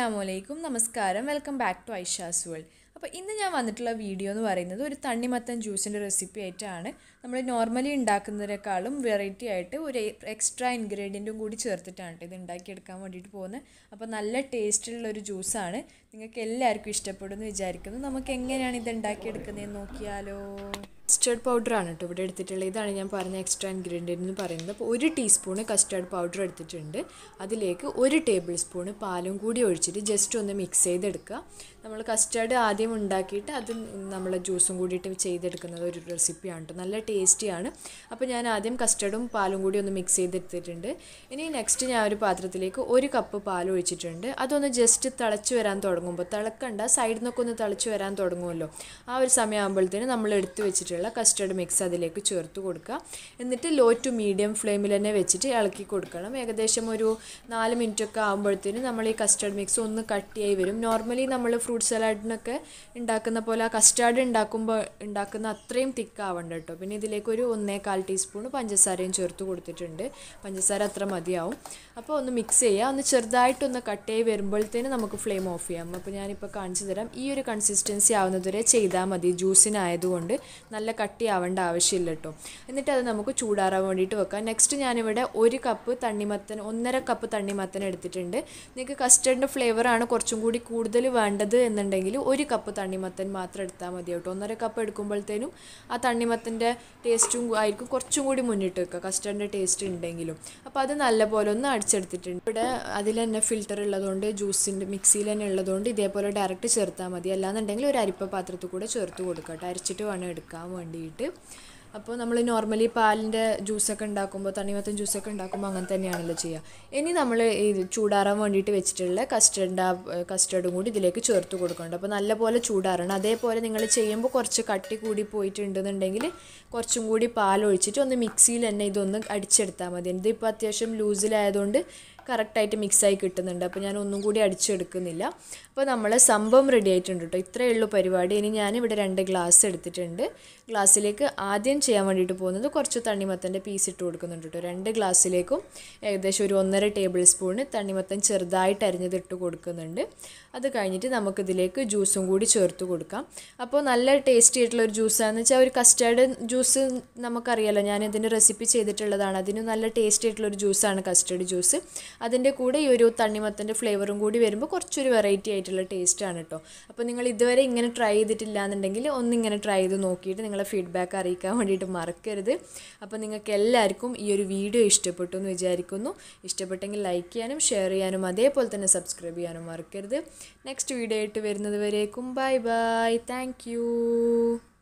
Assalamualaikum, Namaskaram, welcome back to Ayshaz World. അപ്പോൾ ഇന്ന് ഞാൻ വന്നിട്ടുള്ള വീഡിയോ എന്ന് പറയുന്നത് ഒരു തണ്ണിമത്തൻ ജ്യൂസിൻ്റെ റെസിപ്പി ആയിട്ടാണ്. നമ്മൾ നോർമലി ഉണ്ടാക്കുന്നതിനേക്കാളും വെറൈറ്റി ആയിട്ട് ഒരു എക്സ്ട്രാ ഇൻഗ്രീഡിയൻറ്റും കൂടി ചേർത്തിട്ടാണ് ഇത് ഉണ്ടാക്കിയെടുക്കാൻ വേണ്ടിയിട്ട് പോകുന്നത്. അപ്പോൾ നല്ല ടേസ്റ്റുള്ളൊരു ജ്യൂസാണ്, നിങ്ങൾക്ക് എല്ലാവർക്കും ഇഷ്ടപ്പെടുമെന്ന് വിചാരിക്കുന്നു. നമുക്ക് എങ്ങനെയാണ് ഇത് ഉണ്ടാക്കിയെടുക്കുന്നതെന്ന് നോക്കിയാലോ. കസ്റ്റേർഡ് പൗഡറാണ് കേട്ടോ ഇവിടെ എടുത്തിട്ടുള്ളത്. ഇതാണ് ഞാൻ പറഞ്ഞ എക്സ്ട്രാ ഇൻഗ്രീഡിയൻ്റ് എന്ന് പറയുന്നത്. അപ്പോൾ 1 ടീസ്പൂണ് കസ്റ്റേർഡ് പൗഡർ എടുത്തിട്ടുണ്ട്. അതിലേക്ക് 1 ടേബിൾ സ്പൂണ് പാലും കൂടി ഒഴിച്ചിട്ട് ജസ്റ്റ് ഒന്ന് മിക്സ് ചെയ്തെടുക്കുക. നമ്മൾ കസ്റ്റേർഡ് ആദ്യം ഉണ്ടാക്കിയിട്ട് അത് നമ്മൾ ജ്യൂസും കൂടിയിട്ട് ചെയ്തെടുക്കുന്നത് ഒരു റെസിപ്പിയാണ് കേട്ടോ, നല്ല ടേസ്റ്റിയാണ്. അപ്പോൾ ഞാൻ ആദ്യം കസ്റ്റേർഡും പാലും കൂടി ഒന്ന് മിക്സ് ചെയ്തെടുത്തിട്ടുണ്ട്. ഇനി നെക്സ്റ്റ് ഞാൻ ഒരു പാത്രത്തിലേക്ക് 1 കപ്പ് പാൽ ഒഴിച്ചിട്ടുണ്ട്. അതൊന്ന് ജസ്റ്റ് തിളച്ച് വരാൻ തുടങ്ങുമ്പോൾ, തിളക്കണ്ട, സൈഡിൽ നിന്നൊക്കെ ഒന്ന് തിളച്ച് വരാൻ തുടങ്ങുമല്ലോ, ആ ഒരു സമയമാകുമ്പോഴത്തേന് നമ്മൾ എടുത്ത് വെച്ചിട്ടുള്ള കസ്റ്റേർഡ് മിക്സ് അതിലേക്ക് ചേർത്ത് കൊടുക്കുക. എന്നിട്ട് ലോ ടു മീഡിയം ഫ്ലെയിമിൽ തന്നെ വെച്ചിട്ട് ഇളക്കി കൊടുക്കണം. ഏകദേശം ഒരു 4 മിനിറ്റൊക്കെ ആകുമ്പോഴത്തേന് നമ്മൾ ഈ കസ്റ്റേർഡ് മിക്സ് ഒന്ന് കട്ടിയായി വരും. നോർമലി നമ്മൾ ഫ്രൂട്ട് സലാഡിനൊക്കെ ഉണ്ടാക്കുന്ന പോലെ ആ കസ്റ്റാർഡ് ഉണ്ടാക്കുന്ന അത്രയും തിക്കാവണ്ട കേട്ടോ. പിന്നെ ഇതിലേക്ക് ഒരു 1.25 ടീസ്പൂൺ പഞ്ചസാരയും ചേർത്ത് കൊടുത്തിട്ടുണ്ട്. പഞ്ചസാര അത്ര മതിയാവും. അപ്പോൾ ഒന്ന് മിക്സ് ചെയ്യുക. ഒന്ന് ചെറുതായിട്ടൊന്ന് കട്ടിയായി വരുമ്പോഴത്തേന് നമുക്ക് ഫ്ലെയിം ഓഫ് ചെയ്യാം. അപ്പോൾ ഞാനിപ്പോൾ കാണിച്ചു തരാം. ഈ ഒരു കൺസിസ്റ്റൻസി ആവുന്നതുവരെ ചെയ്താൽ മതി. ജ്യൂസിനായതുകൊണ്ട് നല്ല കട്ടി ആവേണ്ട ആവശ്യമില്ല കേട്ടോ. എന്നിട്ട് അത് നമുക്ക് ചൂടാറാൻ വേണ്ടിയിട്ട് വെക്കാം. നെക്സ്റ്റ് ഞാനിവിടെ 1 കപ്പ് തണ്ണിമത്തൻ, 1.5 കപ്പ് തണ്ണിമത്തൻ എടുത്തിട്ടുണ്ട്. നിങ്ങൾക്ക് കസ്റ്റേർഡിൻ്റെ ഫ്ലേവറാണ് കുറച്ചും കൂടി കൂടുതൽ വേണ്ടത് എന്നുണ്ടെങ്കിൽ 1 കപ്പ് തണ്ണിമത്തൻ മാത്രം എടുത്താൽ മതി കേട്ടോ. 1.5 കപ്പ് എടുക്കുമ്പോഴത്തേനും ആ തണ്ണിമത്തൻ്റെ ടേസ്റ്റും ആയിരിക്കും കുറച്ചും കൂടി മുന്നിട്ട് വെക്കുക, കസ്റ്റേർഡിൻ്റെ ടേസ്റ്റ് ഉണ്ടെങ്കിലും. അപ്പോൾ അത് നല്ലപോലെ ഒന്ന് അടിച്ചെടുത്തിട്ടുണ്ട്. ഇവിടെ അതിൽ തന്നെ ഫിൽറ്റർ ഉള്ളതുകൊണ്ട്, ജ്യൂസിൻ്റെ മിക്സിയിൽ തന്നെ ഉള്ളതുകൊണ്ട് ഇതേപോലെ ഡയറക്റ്റ് ചേർത്താൽ മതി. അല്ലാന്നുണ്ടെങ്കിൽ ഒരു അരിപ്പ പാത്രത്തിൽ കൂടെ ചേർത്ത് കൊടുക്കുക കേട്ടോ, അരിച്ചിട്ട് വേണം എടുക്കാൻ വേണ്ടിയിട്ട്. അപ്പോൾ നമ്മൾ നോർമലി പാലിൻ്റെ ജ്യൂസൊക്കെ ഉണ്ടാക്കുമ്പോൾ, തണ്ണിമത്തൻ ജ്യൂസൊക്കെ ഉണ്ടാക്കുമ്പോൾ അങ്ങനെ തന്നെയാണല്ലോ ചെയ്യുക. ഇനി നമ്മൾ ഈ ചൂടാറാൻ വേണ്ടിയിട്ട് വെച്ചിട്ടുള്ള കസ്റ്റേർഡും കൂടി ഇതിലേക്ക് ചേർത്ത് കൊടുക്കുന്നുണ്ട്. അപ്പോൾ നല്ലപോലെ ചൂടാറണം. അതേപോലെ നിങ്ങൾ ചെയ്യുമ്പോൾ കുറച്ച് കട്ടി കൂടി പോയിട്ടുണ്ടെന്നുണ്ടെങ്കിൽ കുറച്ചും കൂടി പാലൊഴിച്ചിട്ട് ഒന്ന് മിക്സിയിൽ തന്നെ ഇതൊന്ന് അടിച്ചെടുത്താൽ മതി. ഇതിപ്പോൾ അത്യാവശ്യം ലൂസിലായതുകൊണ്ട് കറക്റ്റായിട്ട് മിക്സായി കിട്ടുന്നുണ്ട്. അപ്പോൾ ഞാൻ ഒന്നും കൂടി അടിച്ചെടുക്കുന്നില്ല. അപ്പോൾ നമ്മൾ സംഭവം റെഡി ആയിട്ടുണ്ട് കേട്ടോ. ഇത്രയേ ഉള്ളൂ പരിപാടി. ഇനി ഞാനിവിടെ 2 ഗ്ലാസ് എടുത്തിട്ടുണ്ട്. ഗ്ലാസ്സിലേക്ക് ആദ്യം ചെയ്യാൻ വേണ്ടിയിട്ട് പോകുന്നത് കുറച്ച് തണ്ണിമത്തൻ്റെ പീസ് ഇട്ട് കൊടുക്കുന്നുണ്ട് കേട്ടോ. 2 ഗ്ലാസ്സിലേക്കും ഏകദേശം ഒരു 1.5 ടേബിൾ സ്പൂണ് തണ്ണിമത്തൻ ചെറുതായിട്ട് അരിഞ്ഞതിട്ട് കൊടുക്കുന്നുണ്ട്. അത് കഴിഞ്ഞിട്ട് നമുക്കിതിലേക്ക് ജ്യൂസും കൂടി ചേർത്ത് കൊടുക്കാം. അപ്പോൾ നല്ല ടേസ്റ്റി ആയിട്ടുള്ള ഒരു ജ്യൂസാണെന്ന് വെച്ചാൽ ഒരു കസ്റ്റേർഡ് ജ്യൂസ് നമുക്കറിയാമല്ലോ, ഞാൻ ഇതിൻ്റെ റെസിപ്പി ചെയ്തിട്ടുള്ളതാണ്. അതിന് നല്ല ടേസ്റ്റി ആയിട്ടുള്ളൊരു ജ്യൂസാണ് കസ്റ്റേർഡ് ജ്യൂസ്. അതിൻ്റെ കൂടെ ഈ ഒരു തണ്ണിമത്തൻ്റെ ഫ്ലേവറും കൂടി വരുമ്പോൾ കുറച്ചൊരു വെറൈറ്റി ആയിട്ടുള്ള ടേസ്റ്റാണ് കേട്ടോ. അപ്പോൾ നിങ്ങൾ ഇതുവരെ ഇങ്ങനെ ട്രൈ ചെയ്തിട്ടില്ല എന്നുണ്ടെങ്കിൽ ഒന്നിങ്ങനെ ട്രൈ ചെയ്ത് നോക്കിയിട്ട് നിങ്ങളെ ഫീഡ്ബാക്ക് അറിയിക്കാൻ വേണ്ടിയിട്ട് മറക്കരുത്. അപ്പോൾ നിങ്ങൾക്ക് എല്ലാവർക്കും ഈ ഒരു വീഡിയോ ഇഷ്ടപ്പെട്ടു എന്ന് വിചാരിക്കുന്നു. ഇഷ്ടപ്പെട്ടെങ്കിൽ ലൈക്ക് ചെയ്യാനും ഷെയർ ചെയ്യാനും അതേപോലെ തന്നെ സബ്സ്ക്രൈബ് ചെയ്യാനും മറക്കരുത്. നെക്സ്റ്റ് വീഡിയോ ആയിട്ട് വരുന്നത് വരേക്കും ബൈ ബൈ. Thank you.